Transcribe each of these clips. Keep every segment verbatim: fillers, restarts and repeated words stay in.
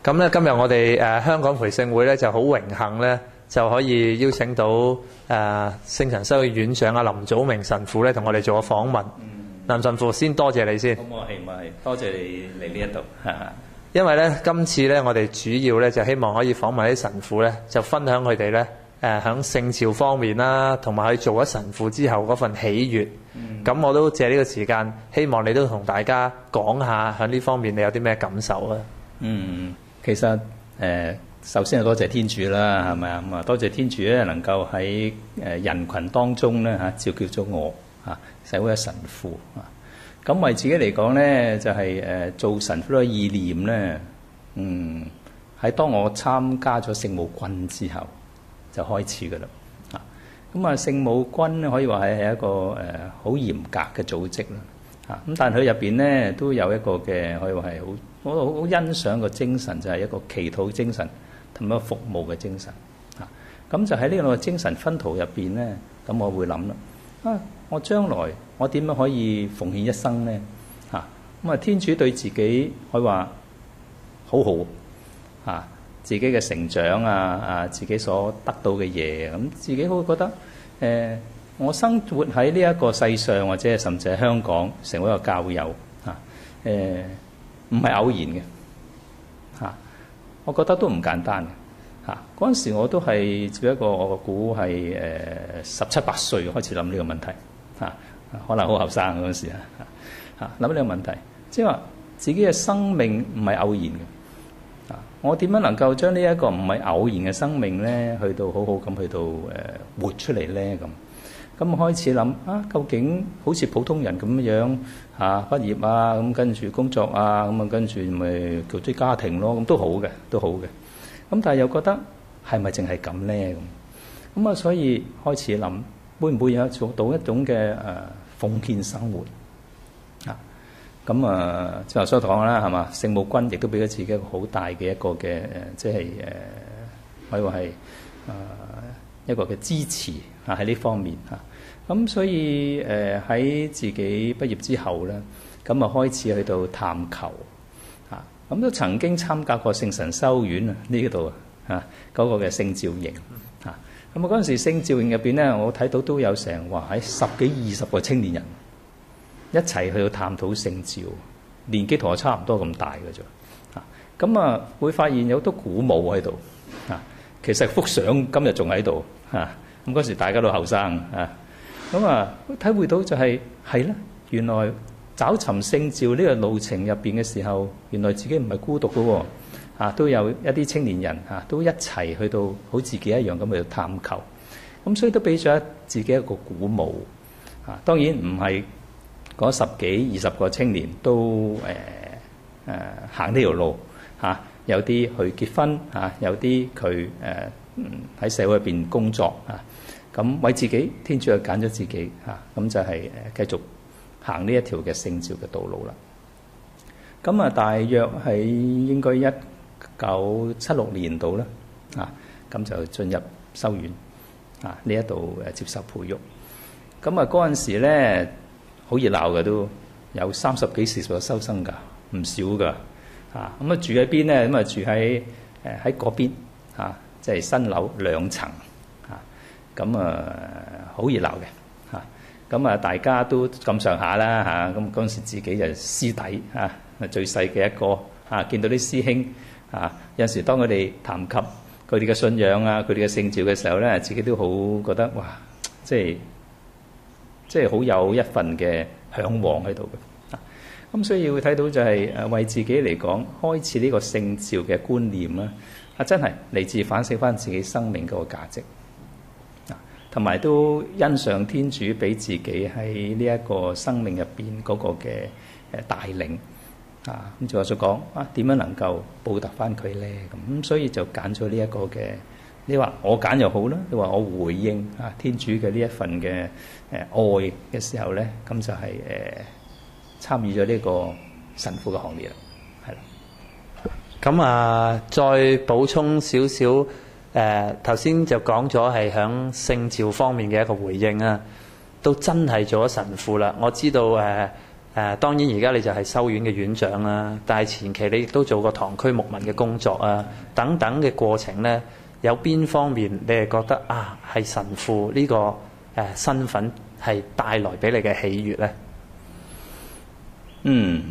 咁咧，今日我哋誒、呃、香港培聖會咧就好榮幸咧，就可以邀請到誒、呃、聖神修院院長阿林祖明神父咧，同我哋做個訪問。嗯、林神父先多謝你先。 咁我係咪多謝你嚟呢一度？ 因為咧，今次咧，我哋主要咧就希望可以訪問啲神父咧，就分享佢哋咧誒喺聖召方面啦，同埋佢做咗神父之後嗰份喜悅。咁、嗯、我都借呢個時間，希望你都同大家講下喺呢方面你有啲咩感受啊？ 嗯。其實誒、呃，首先係多謝天主啦，係咪啊？咁啊，多謝天主咧，能夠喺誒人群當中咧嚇召叫咗我嚇，社會嘅神父啊。咁為自己嚟講咧，就係、是、誒、呃、做神父嘅意念咧，嗯，喺當我參加咗聖母軍之後就開始噶啦。啊，咁啊，聖母軍咧可以話係係一個誒好、呃、嚴格嘅組織啦。啊，咁但係佢入邊咧都有一個嘅可以話係好。我好欣賞個精神，就係一個祈禱精神同埋服務嘅精神啊！咁就喺呢個精神薰陶入邊咧，咁我會諗啦啊！我將來我點樣可以奉獻一生咧？嚇咁啊！天主對自己可以話好好啊！自己嘅成長啊啊，自己所得到嘅嘢，咁自己會覺得誒、呃，我生活喺呢一個世上，或者甚至喺香港成為一個教友啊誒。呃唔係偶然嘅嚇，我覺得都唔簡單嘅嚇。嗰陣時我都係只不過我估係誒十七八歲開始諗呢個問題嚇，可能好後生嗰陣時啊嚇諗呢個問題，即係話自己嘅生命唔係偶然嘅啊！我點樣能夠將呢一個唔係偶然嘅生命咧，去到好好咁去到誒活出嚟咧咁？咁開始諗啊，究竟好似普通人咁樣嚇畢業啊，咁跟住工作啊，咁啊跟住咪組織家庭咯，咁都好嘅，都好嘅。咁但係又覺得係咪淨係咁咧？咁咁啊，所以開始諗會唔會有做到一種嘅誒奉獻生活啊？咁啊，之後所講啦，係嘛？聖母軍亦都俾咗自己一個好大嘅一個嘅誒，即係誒可以話係誒一個嘅支持啊喺呢方面嚇。咁所以誒喺自己畢業之後咧，咁啊開始去到探求啊，咁都曾經參加過聖神修院啊呢度啊嗰個嘅聖召營啊，咁啊嗰陣時聖召營入邊咧，我睇到都有成話喺十幾二十個青年人一齊去到探討聖召，年紀同我差唔多咁大嘅啫啊，咁啊會發現有好多鼓舞喺度啊，其實幅相今日仲喺度啊，咁嗰時大家都後生啊。咁啊，體會到就係係啦，原來找尋聖召呢個路程入邊嘅時候，原來自己唔係孤獨嘅喎，啊都有一啲青年人啊，都一齊去到好自己一樣咁去探求，咁所以都俾咗自己一個鼓舞啊。當然唔係嗰十幾二十個青年都誒誒行呢條路嚇，有啲去結婚嚇，有啲佢誒喺社會入邊工作啊。咁為自己，天主又揀咗自己嚇，咁就係誒繼續行呢一條嘅聖召嘅道路啦。咁啊，大約喺應該一九七六年度啦，啊，咁就進入修院啊呢一度誒接受培育。咁啊嗰陣時咧好熱鬧嘅，都有三十幾四十個修生㗎，唔少㗎。啊，咁啊住喺邊咧？咁啊住喺誒喺嗰邊啊，即係新樓兩層。咁啊，好熱鬧嘅嚇，咁啊大家都咁上下啦嚇，咁嗰陣時自己就師弟嚇，最細嘅一個嚇，見到啲師兄嚇，有陣時當佢哋談及佢哋嘅信仰啊，佢哋嘅聖召嘅時候咧，自己都好覺得哇，即係即係好有一份嘅嚮往喺度嘅。咁所以會睇到就係誒為自己嚟講，開始呢個聖召嘅觀念啦，啊真係嚟自反省翻自己生命嗰個價值。同埋都欣賞天主俾自己喺呢一個生命入邊嗰個嘅誒帶領啊，咁就話所講啊，點樣能夠報答翻佢咧？咁咁所以就揀咗呢一個嘅，你話我揀又好啦，你話我回應啊天主嘅呢一份嘅誒愛嘅時候咧，咁就係誒參與咗呢個神父嘅行列啦，係啦。 咁啊，再補充少少。誒頭先就講咗係響聖召方面嘅一個回應啊，都真係做咗神父啦。我知道誒誒當然而家你就係修院嘅院長啦，但係前期你亦都做過堂區牧民嘅工作啊，等等嘅過程咧，有邊方面你係覺得啊係神父呢、這個誒、呃、身份係帶來俾你嘅喜悅咧？ 嗯，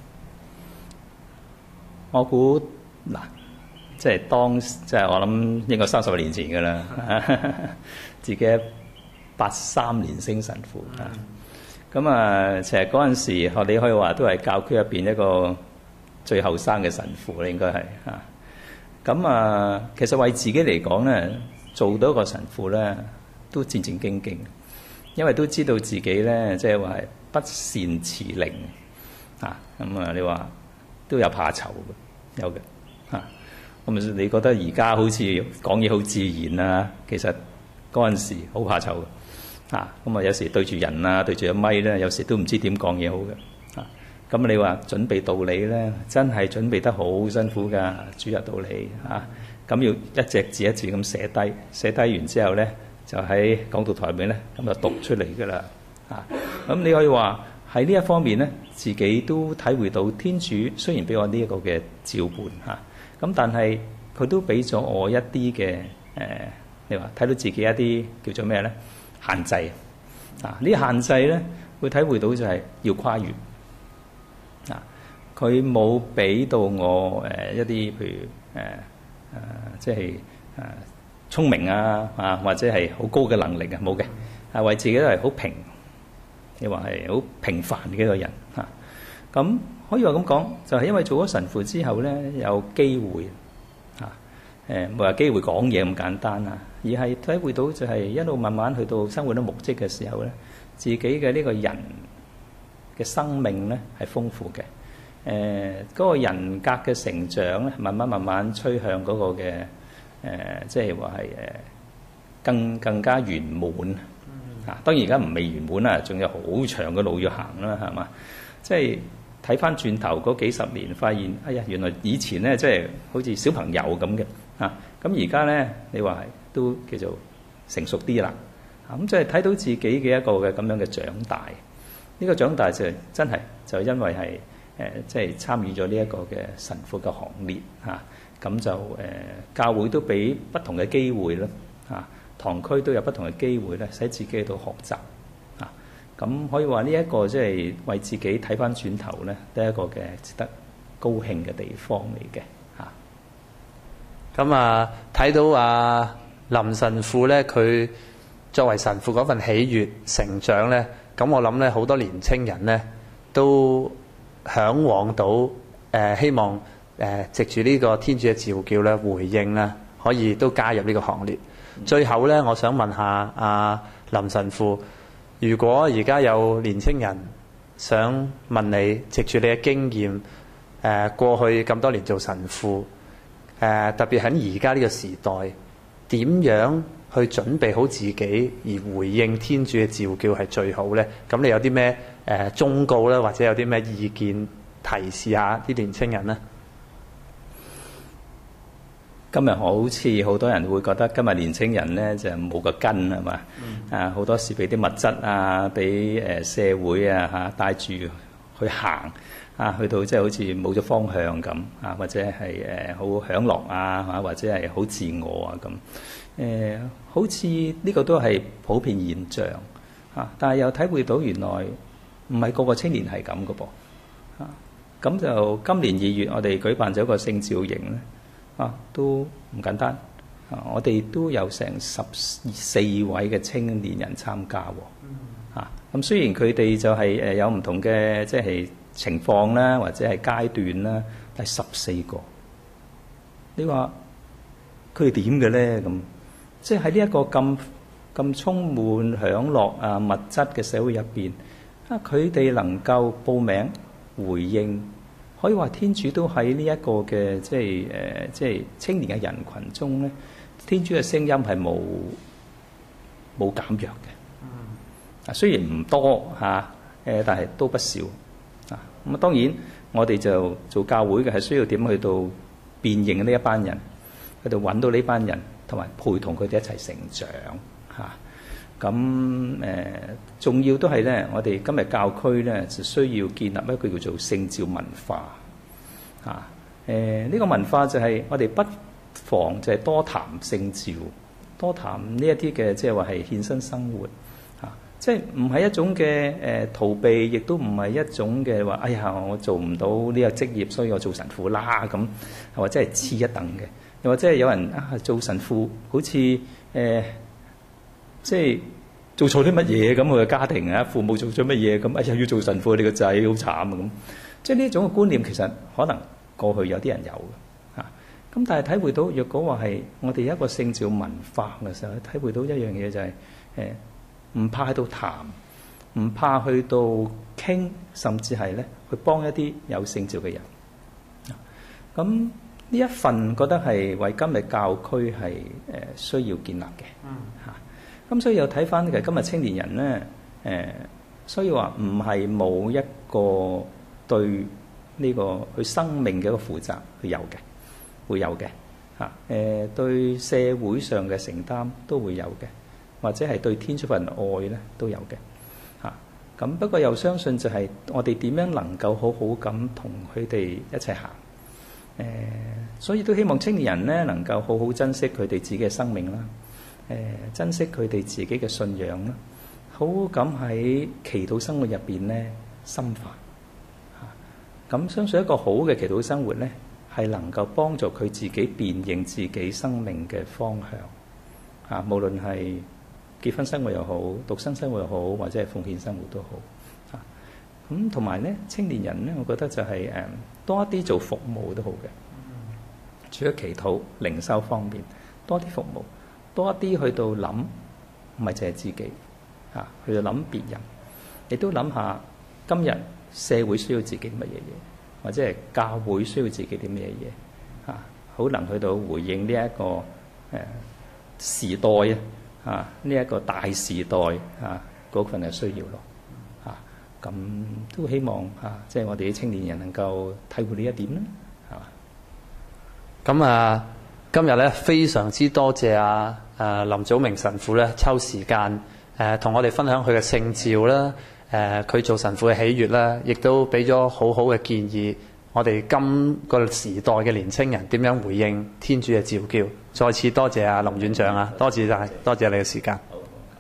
我估嗱，即係當即係我諗應該三十年前㗎啦，自己八三年升神父啊。咁啊，其實嗰陣時，你可以話都係教區入邊一個最後生嘅神父咧，應該係啊。咁啊，其實為自己嚟講咧，做到一個神父咧，都戰戰兢兢，因為都知道自己咧，即係話係不善辭令啊。咁啊，你話都有怕醜嘅，有嘅啊。咁你覺得而家好似講嘢好自然啊，其實嗰陣時好怕醜嘅。啊，咁啊有時對住人啊，對住個咪咧，有時都唔知點講嘢好嘅。啊，咁你話準備道理咧，真係準備得好辛苦㗎，主日道理啊，咁要一隻字一字咁寫低，寫低完之後咧，就喺講道台面咧，咁就讀出嚟㗎啦。啊，咁你可以話喺呢一方面咧，自己都體會到天主雖然俾我呢一個嘅召伴嚇，咁但係佢都俾咗我一啲嘅誒，你話睇到自己一啲叫做咩咧？限制啊！呢限制咧，會體會到就係要跨越啊！佢冇俾到我誒、呃、一啲譬如誒誒、呃呃，即係誒、呃、聰明啊啊，或者係好高嘅能力啊，冇嘅，係為自己都係好平，你話係好平凡嘅一個人啊！咁可以話咁講，就係、是、因為做咗神父之後咧，有機會啊誒，唔係話機會講嘢咁簡單啊！而係體會到就係一路慢慢去到生活到牧職嘅時候咧，自己嘅呢個人嘅生命咧係豐富嘅。誒、呃，嗰、那個人格嘅成長咧，慢慢慢慢趨向嗰個嘅誒、呃，即係話係誒更更加圓滿。啊，當然而家唔未圓滿啦，仲有好長嘅路要行啦，係嘛？即係睇翻轉頭嗰幾十年，發現哎呀，原來以前咧即係好似小朋友咁嘅啊，咁而家咧你話係都叫做成熟啲啦，咁即係睇到自己嘅一個嘅咁樣嘅長大。呢、這個長大就真係就因為係誒，即、呃、係、就是、參與咗呢一個嘅神父嘅行列嚇，咁、啊、就誒、呃、教會都俾不同嘅機會啦，嚇、啊、堂區都有不同嘅機會咧，使自己喺度學習嚇。咁、啊、可以話呢一個即係為自己睇翻轉頭咧，都係一個嘅值得高興嘅地方嚟嘅嚇。 咁啊，睇到啊林神父咧，佢作為神父嗰份喜悅成長咧，咁我諗咧好多年青人咧都嚮往到誒、呃，希望誒、呃、藉住呢個天主嘅召叫咧，回應啦，可以都加入呢個行列。嗯、最後咧，我想問下阿、啊、林神父，如果而家有年青人想問你，藉住你嘅經驗，誒、呃、過去咁多年做神父，誒、呃、特別喺而家呢個時代，點樣去準備好自己而回應天主嘅召叫係最好呢？咁你有啲咩誒忠告咧，或者有啲咩意見提示下啲年青人呢？ 今日好似好多人會覺得今日年青人咧就冇個根係嘛？嗯、啊好多時俾啲物質啊，俾誒社會啊嚇帶住去行啊，去到即係好似冇咗方向咁啊，或者係誒好享樂啊嚇，或者係好自我啊咁誒，好似呢個都係普遍現象啊，但係又體會到原來唔係個個青年係咁嘅噃啊，咁就今年二月我哋舉辦咗一個聖召營咧。啊，都唔簡單啊！我哋都有成十四位嘅青年人參加喎。啊，咁雖然佢哋就係誒有唔同嘅即係情況啦，或者係階段啦，但係十四個。你話佢哋點嘅咧？咁即係喺呢一個咁咁充滿享樂啊物質嘅社會入邊，啊佢哋能夠報名回應。可以話天主都喺呢一個嘅即係誒、呃、即係青年嘅人群中咧，天主嘅聲音係冇冇減弱嘅。啊，雖然唔多嚇誒、啊，但係都不少啊。咁啊，當然我哋就做教會嘅係需要點去到辨認呢一班人，去到揾到呢班人，同埋陪同佢哋一齊成長嚇。 咁誒、呃、重要都係咧，我哋今日教區咧就需要建立一個叫做聖召文化啊。誒、呃、呢、這個文化就係我哋不妨就係多談聖召，多談呢一啲嘅即係話係獻身生活啊。即係唔係一種嘅誒、呃、逃避，亦都唔係一種嘅話，哎呀我做唔到呢個職業，所以我做神父啦咁，或者係次一等嘅。又或者係有人啊做神父，好似誒、呃、即係做錯啲乜嘢咁，佢嘅家庭啊父母做咗乜嘢咁，哎呀要做神父，你個仔好慘啊咁。即係呢種嘅觀念，其實可能過去有啲人有嘅嚇。咁但係體會到，若果話係我哋一個聖召文化嘅時候，體會到一樣嘢就係誒唔怕喺度談，唔怕去到傾，甚至係咧去幫一啲有聖召嘅人。咁呢一份覺得係為今日教區係誒需要建立嘅嚇。咁所以又睇翻其實今日青年人咧誒，所以話唔係冇一個對呢個佢生命嘅一個負責，佢有嘅，會有嘅嚇。誒對社會上嘅承擔都會有嘅，或者係對天主份愛咧都有嘅嚇。咁不過又相信就係我哋點樣能夠好好咁同佢哋一齊行。誒，所以都希望青年人咧能夠好好珍惜佢哋自己嘅生命啦，誒，珍惜佢哋自己嘅信仰啦，好好咁喺祈禱生活入邊咧深化嚇。咁相信一個好嘅祈禱生活咧，係能夠幫助佢自己辨認自己生命嘅方向嚇，無論係結婚生活又好，獨身生活又好，或者係奉獻生活都好嚇。咁同埋咧，青年人咧，我覺得就係誒多一啲做服務都好嘅。除咗祈禱、靈修方面，多啲服務，多一啲去到諗，唔係淨係自己嚇，去到諗別人，亦都諗下今日社會需要自己乜嘢嘢，或者係教會需要自己啲咩嘢嚇，好能去到回應呢一個誒時代啊嚇，呢一個大時代啊嗰份嘅需要咯。咁都希望嚇，即係我哋啲青年人能夠體會呢一點啦，係嘛？ 咁啊，今日咧非常之多謝啊誒林祖明神父咧抽時間誒同我哋分享佢嘅聖召啦，誒佢做神父嘅喜悅啦，亦都俾咗好好嘅建議，我哋今個時代嘅年青人點樣回應天主嘅召叫。再次多謝啊林院長啊，多謝晒，多謝你嘅時間。